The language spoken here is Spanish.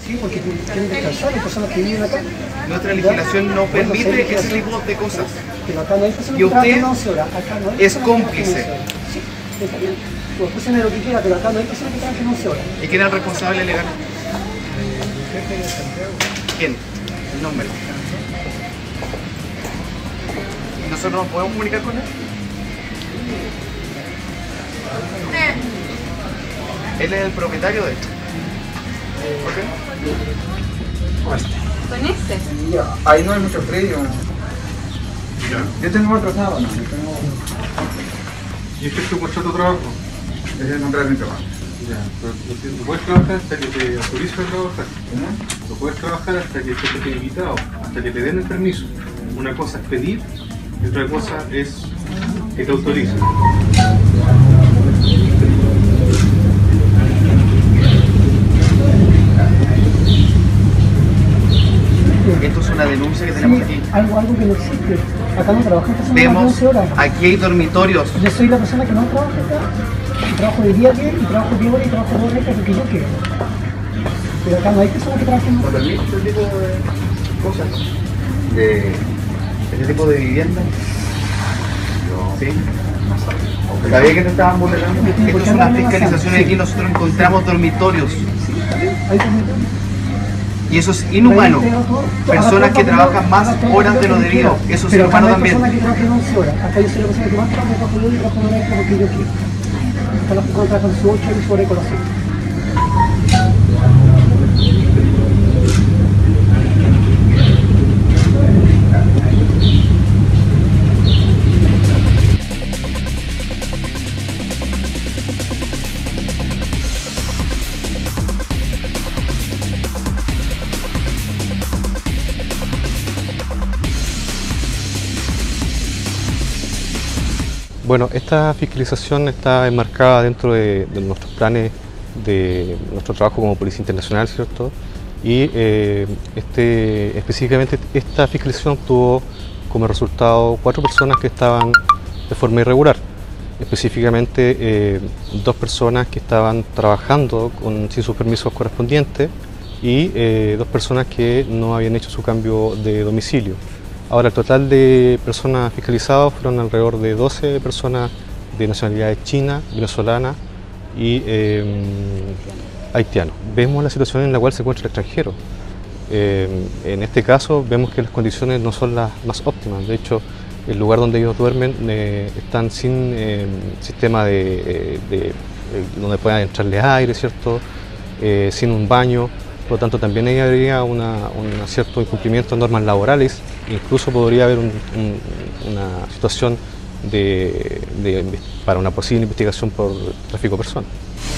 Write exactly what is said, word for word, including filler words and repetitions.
Sí, porque quieren descansar, las personas que viven acá. Nuestra legislación no permite ese tipo de cosas. Pero acá no hay personas Y que trabajan usted once horas. Acá no hay es personas que trabajan cómplice. once horas. Sí, está bien. Pues escúcheme lo que quiera, pero acá no hay personas que trabajen once horas. ¿Y quién es el responsable legal? ¿Quién? El nombre. ¿Y nosotros nos podemos comunicar con él? Él es el propietario de esto. ¿Ok? ¿Con este? Ya, ahí no hay mucho frío. Yo tengo otro sábado, ¿no? Yo tengo... ¿Y este es tu contrato de trabajo? Es el contrato de mi trabajo. Ya, pero no, no puedes trabajar hasta que te autoricen a trabajar. ¿Cómo? No puedes trabajar hasta que te estés invitado, hasta que te den el permiso. Una cosa es pedir y otra cosa es que te autoricen. Esto es una denuncia que tenemos aquí. Algo, algo que no existe. Acá no trabajan personas más de Vemos, once horas. aquí hay dormitorios. Yo soy la persona que no trabaja acá. Y trabajo de día bien, y trabajo de hora y trabajo dos horas porque yo quiero. Pero acá no hay personas que trabajen más. ¿No permite este tipo de cosas? ¿De este tipo de vivienda? ¿Sí? ¿Sabía que te estaban vulnerando? Esto es una fiscalización y aquí nosotros encontramos dormitorios. Hay dormitorios. Y eso es inhumano. Personas que trabajan más horas de lo debido. Eso es pero acá inhumano no hay también. personas que trabajen once horas. Acá yo soy la persona que más trabaja, trabajo yo y trabajo nueve horas porque yo quiero. Acá las personas trabajan sus ocho y su hora de colación. Bueno, esta fiscalización está enmarcada dentro de, de nuestros planes de nuestro trabajo como Policía Internacional, ¿cierto? Y eh, este, específicamente esta fiscalización obtuvo como resultado cuatro personas que estaban de forma irregular. Específicamente eh, dos personas que estaban trabajando con, sin sus permisos correspondientes y eh, dos personas que no habían hecho su cambio de domicilio. Ahora, el total de personas fiscalizadas fueron alrededor de doce personas de nacionalidad china, venezolana y eh, haitiano. Vemos la situación en la cual se encuentra el extranjero. Eh, en este caso vemos que las condiciones no son las más óptimas. De hecho, el lugar donde ellos duermen eh, están sin eh, sistema de, de, de donde puedan entrarle aire, ¿cierto? Eh, sin un baño. Por lo tanto, también ahí habría un cierto incumplimiento de normas laborales, incluso podría haber un, un, una situación de, de, para una posible investigación por tráfico de personas.